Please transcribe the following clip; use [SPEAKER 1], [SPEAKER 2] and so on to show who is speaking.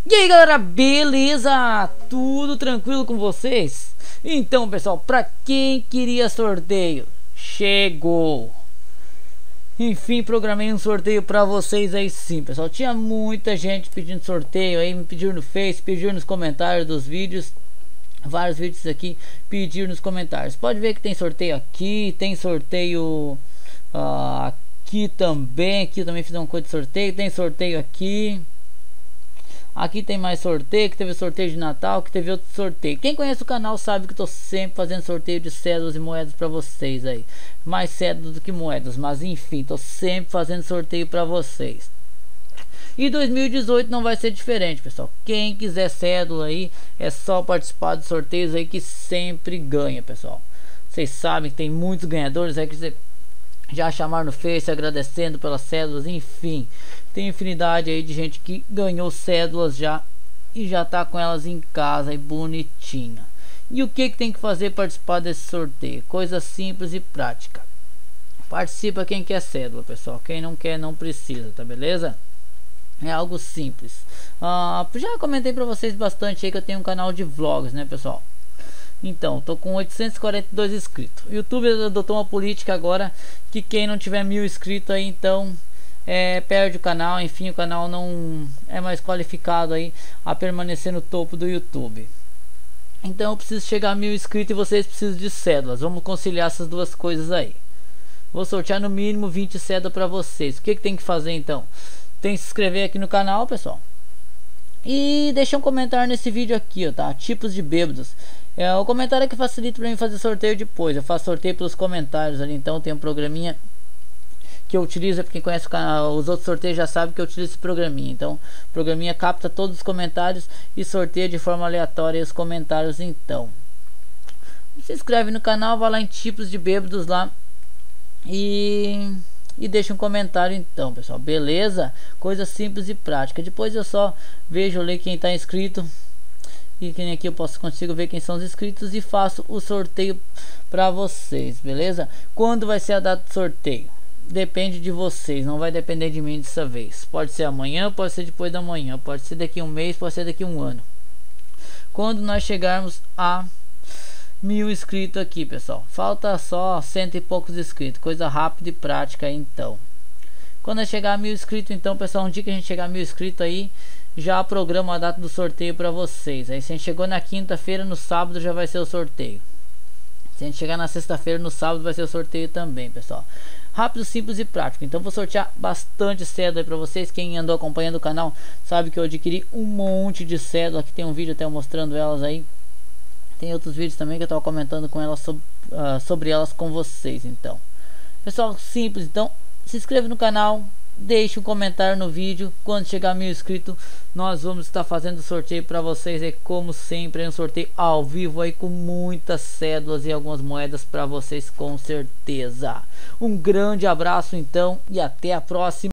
[SPEAKER 1] E aí galera, beleza? Tudo tranquilo com vocês? Então pessoal, pra quem queria sorteio, chegou! Enfim, programei um sorteio pra vocês aí sim, pessoal. Tinha muita gente pedindo sorteio aí, me pediram no Face, pediram nos comentários dos vídeos. Vários vídeos aqui pediram nos comentários. Pode ver que tem sorteio aqui, tem sorteio aqui também. Aqui eu também fiz uma coisa de sorteio, tem sorteio aqui. Aqui tem mais sorteio, que teve sorteio de Natal, que teve outro sorteio. Quem conhece o canal sabe que eu tô sempre fazendo sorteio de cédulas e moedas para vocês aí. Mais cédulas do que moedas, mas enfim, tô sempre fazendo sorteio para vocês. E 2018 não vai ser diferente, pessoal. Quem quiser cédula aí, é só participar dos sorteios aí que sempre ganha, pessoal. Vocês sabem que tem muitos ganhadores aí que já chamaram no Face agradecendo pelas cédulas, enfim. Tem infinidade aí de gente que ganhou cédulas já e já tá com elas em casa e bonitinha. E o que tem que fazer para participar desse sorteio? Coisa simples e prática. Participa quem quer cédula, pessoal. Quem não quer não precisa, tá beleza? É algo simples. Já comentei para vocês bastante aí que eu tenho um canal de vlogs, né, pessoal? Então, tô com 842 inscritos. O YouTube adotou uma política agora que quem não tiver 1000 inscritos aí, então perde o canal. Enfim, o canal não é mais qualificado aí a permanecer no topo do YouTube. Então eu preciso chegar a 1000 inscritos e vocês precisam de cédulas. Vamos conciliar essas duas coisas aí. Vou sortear no mínimo 20 cédulas para vocês. O que tem que fazer então? Tem que se inscrever aqui no canal, pessoal. E deixa um comentário nesse vídeo aqui, ó, tá? Tipos de bêbados. O comentário é que facilita para mim fazer sorteio depois. Eu faço sorteio pelos comentários ali, então tem um programinha que eu utilizo. Pra quem conhece o canal, os outros sorteios já sabem que eu utilizo esse programinha. Então, o programinha capta todos os comentários e sorteia de forma aleatória os comentários. Então, se inscreve no canal, vai lá em tipos de bêbados lá e deixa um comentário então, pessoal, beleza? Coisa simples e prática. Depois eu só vejo ali quem está inscrito e quem aqui eu consigo ver quem são os inscritos e faço o sorteio para vocês, beleza? Quando vai ser a data do sorteio? Depende de vocês, não vai depender de mim dessa vez. Pode ser amanhã, pode ser depois da manhã, pode ser daqui a um mês, pode ser daqui a um ano. Quando nós chegarmos a 1000 inscritos aqui, pessoal, falta só 100 e poucos inscritos, coisa rápida e prática. Então, quando chegar a 1000 inscritos, então, pessoal, um dia que a gente chegar a 1000 inscritos aí, já programa a data do sorteio para vocês. Aí se a gente chegou na quinta-feira, no sábado já vai ser o sorteio. Se a gente chegar na sexta-feira, no sábado vai ser o sorteio também, pessoal. Rápido, simples e prático. Então vou sortear bastante cédula aí para vocês. Quem andou acompanhando o canal sabe que eu adquiri um monte de cédula. Aqui tem um vídeo até eu mostrando elas aí. Tem outros vídeos também que eu estou comentando com elas sobre elas com vocês. Então, pessoal, simples. Então, se inscreva no canal, deixe um comentário no vídeo. Quando chegar a 1000 inscritos, nós vamos estar fazendo sorteio para vocês. É como sempre, é um sorteio ao vivo aí com muitas cédulas e algumas moedas para vocês, com certeza. Um grande abraço então e até a próxima.